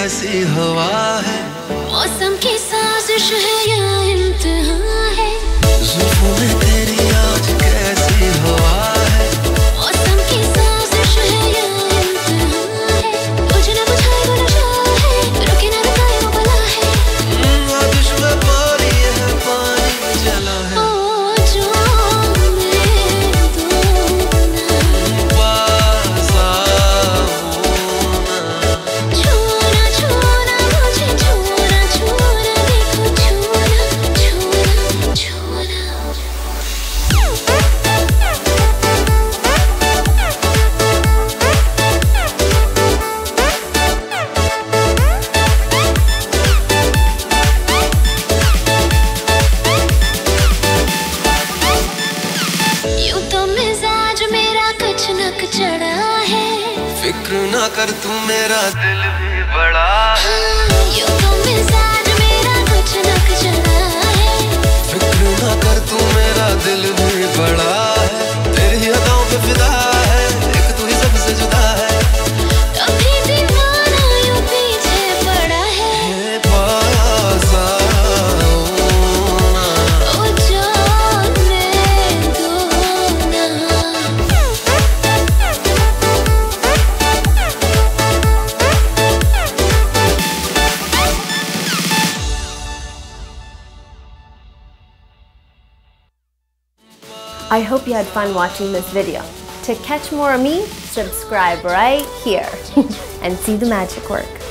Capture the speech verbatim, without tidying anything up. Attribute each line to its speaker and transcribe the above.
Speaker 1: कैसी हवा है,
Speaker 2: मौसम की साजिश है या इम्तिहान है,
Speaker 1: जुल्फों में तेरी आज कैसी हवा है,
Speaker 2: मौसम की साजिश है या इम्तिहान है, कुछ ना बुझाए वो नशा है, रुके ना रुकाए वो बला है,
Speaker 1: आतिश में पानी है, पानी जला है,
Speaker 2: ओ जाने दो ना,
Speaker 1: पास आओ ना,
Speaker 2: छूना छूना मुझे छूना छूना देखो छूना छूना छूना। यूं तो मिजाज मेरा कुछ नक चढ़ा है,
Speaker 1: फिक्र ना कर तू मेरा दिल भी बड़ा है,
Speaker 2: यूं तो मिजाज मेरा कुछ नक चढ़ा है,
Speaker 1: फिक्र ना कर तू मेरा दिल भी बड़ा है, तेरी अदाओं पे फिदा है, एक तू ही सबसे जुदा है,
Speaker 2: कभी दीवाना यूं पीछे पड़ा है,
Speaker 1: ये पास आओ ना,
Speaker 2: ओ जाने दो ना।
Speaker 3: I hope you had fun watching this video. To catch more of me, subscribe right here and see the magic work.